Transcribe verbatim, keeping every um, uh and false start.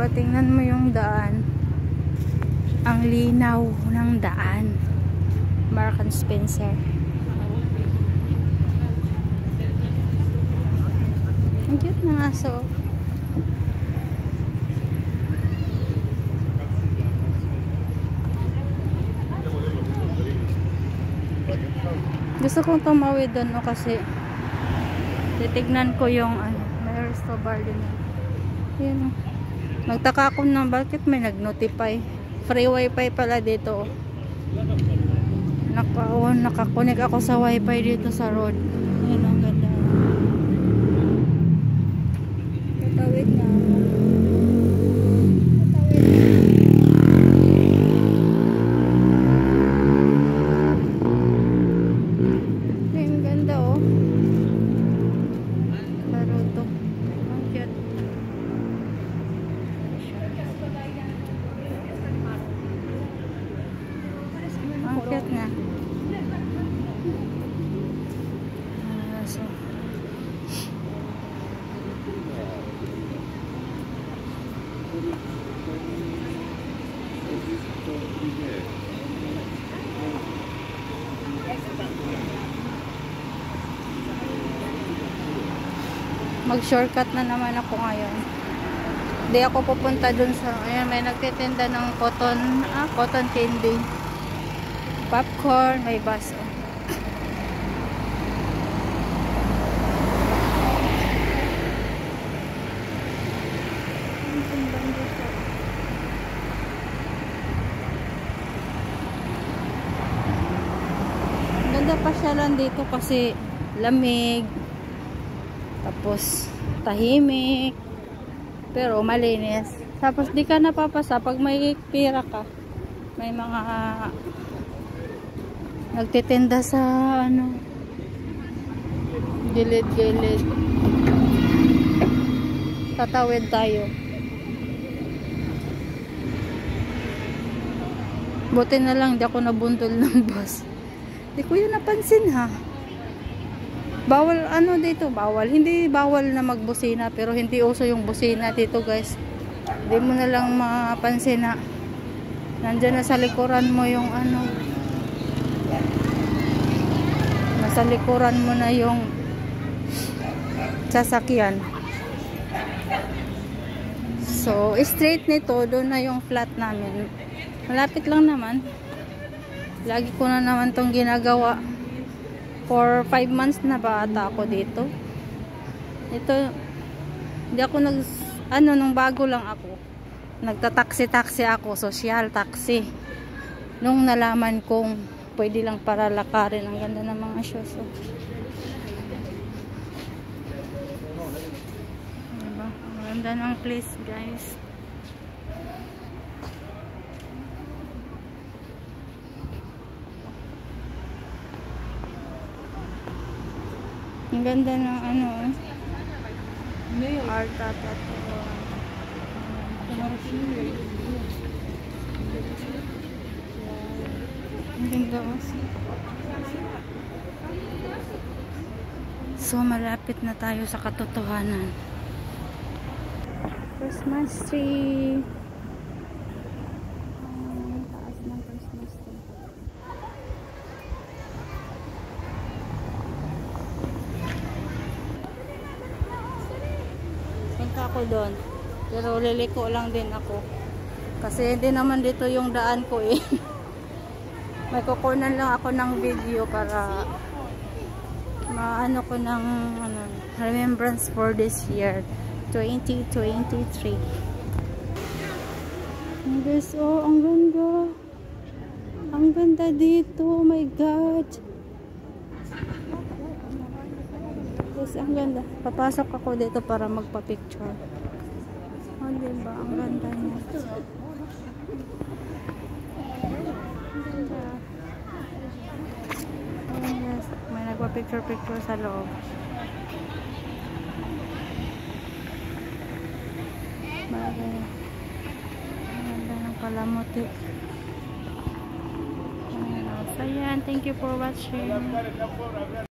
Pero tingnan mo yung daan. Ang linaw ng daan. Mark and Spencer. Ang cute ng aso. Gusto kong tumawid doon no, kasi titignan ko yung ano, may resto bar din. Ayan, nagtaka ako na bakit may nag-notify. Free wifi pala dito. Naka, oh, nakakunik ako sa wifi dito sa road. Ayan, ang ganda. Tatawid na ako. Cute nga. Uh, so. Mag-shortcut na naman ako ngayon. Hindi ako pupunta dun sa, ayan, may nagtitinda ng cotton, ah, cotton candy. Popcorn, may baso. Ganda pa siya lang dito kasi lamig. Tapos tahimik. Pero malinis. Tapos di ka napapasa pag may pira ka. May mga nagtitinda sa ano, gilid-gilid. Tatawid tayo. Buti na lang di ako nabuntol ng bus. Di ko yun napansin ha. Bawal ano dito, bawal. Hindi bawal na magbusina, pero hindi uso yung busina dito guys. Hindi mo na lang mapansin na nandyan na sa likuran mo yung ano, sa likuran mo na yung sasakyan. So, straight nito, doon na yung flat namin. Malapit lang naman. Lagi ko na naman tong ginagawa. For five months na ba ata ako dito. Ito, hindi ako nag, ano, nung bago lang ako. Nagtataksi-taksi ako, social taxi. Nung nalaman kong pwede lang para lakarin. Ang ganda ng mga shoes. Oh. Diba? Ang ganda ng place guys. Ang ganda ng ano. Art at ito. Ang ganda kasi. So, malapit na tayo sa katotohanan. Christmas tree. Ang taas ng Christmas tree. Punta ako doon. Pero liliko lang din ako. Kasi hindi naman dito yung daan ko eh. May kukunan lang ako ng video para maano ko ng ano, remembrance for this year twenty twenty-three. Guys, oh, ang ganda. Ang ganda dito. Oh my God. Guys, ang ganda. Papasok ako dito para magpa-picture. Oh, diba? Ang ganda niya. Picture-picture sa loob. Bagay. Ang ganda ng palamuti. So yan, thank you for watching.